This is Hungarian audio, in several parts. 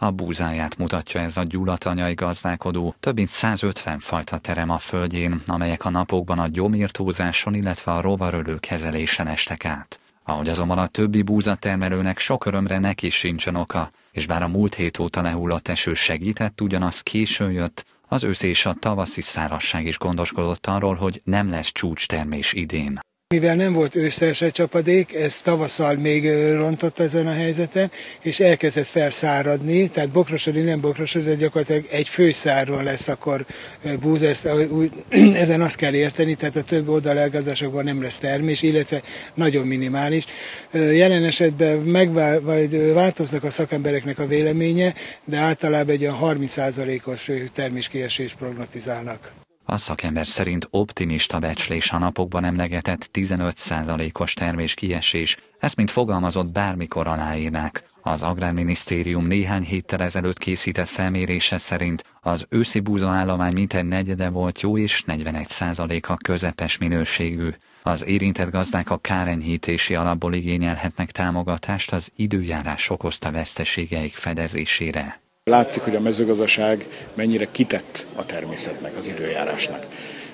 A búzáját mutatja ez a gyulatanyai gazdálkodó, több mint 150 fajta terem a földjén, amelyek a napokban a gyomírtózáson, illetve a rovarölő kezelésen estek át. Ahogy azonban a többi búzatermelőnek sok örömre neki sincsen oka, és bár a múlt hét óta lehullott eső segített, ugyanaz későn jött, az ősz és a tavaszi szárazság is gondoskodott arról, hogy nem lesz csúcstermés idén. Mivel nem volt ősszel se csapadék, ez tavasszal még rontott ezen a helyzeten, és elkezdett felszáradni, tehát bokrosodni nem bokrosodni, de gyakorlatilag egy főszárról lesz akkor búza, ezen azt kell érteni, tehát a több oldalelgazásokban nem lesz termés, illetve nagyon minimális. Jelen esetben változnak a szakembereknek a véleménye, de általában egy olyan 30%-os terméskiesést prognotizálnak. A szakember szerint optimista becslés a napokban emlegetett 15%-os terméskiesés, ezt mint fogalmazott bármikor aláírnák. Az Agrárminisztérium néhány héttel ezelőtt készített felmérése szerint az őszi búzaállomány mintegy negyede volt jó és 41%-a közepes minőségű. Az érintett gazdák a kárenyhítési alapból igényelhetnek támogatást az időjárás okozta veszteségeik fedezésére. Látszik, hogy a mezőgazdaság mennyire kitett a természetnek, az időjárásnak.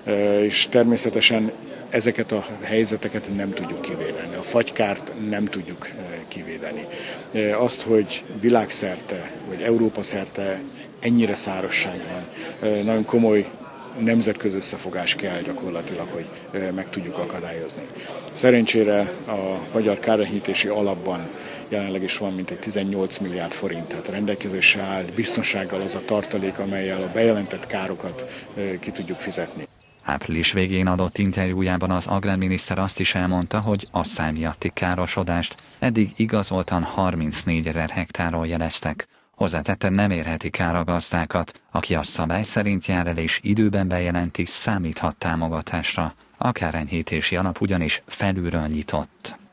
És természetesen ezeket a helyzeteket nem tudjuk kivédeni. A fagykárt nem tudjuk kivédeni. Azt, hogy világszerte, vagy Európa szerte ennyire szárazság van, nagyon komoly nemzetközi összefogás kell gyakorlatilag, hogy meg tudjuk akadályozni. Szerencsére a Magyar Kárenyhítési Alapban jelenleg is van mintegy 18 milliárd forint, tehát rendelkezésre áll biztonsággal az a tartalék, amellyel a bejelentett károkat ki tudjuk fizetni. Április végén adott interjújában az agrárminiszter azt is elmondta, hogy asszály miatti károsodást eddig igazoltan 34 000 hektárról jeleztek. Hozzátette, nem érheti kár a gazdákat, aki a szabály szerint jár el és időben bejelenti, számíthat támogatásra. A kárenyhítési alap ugyanis felülről nyitott.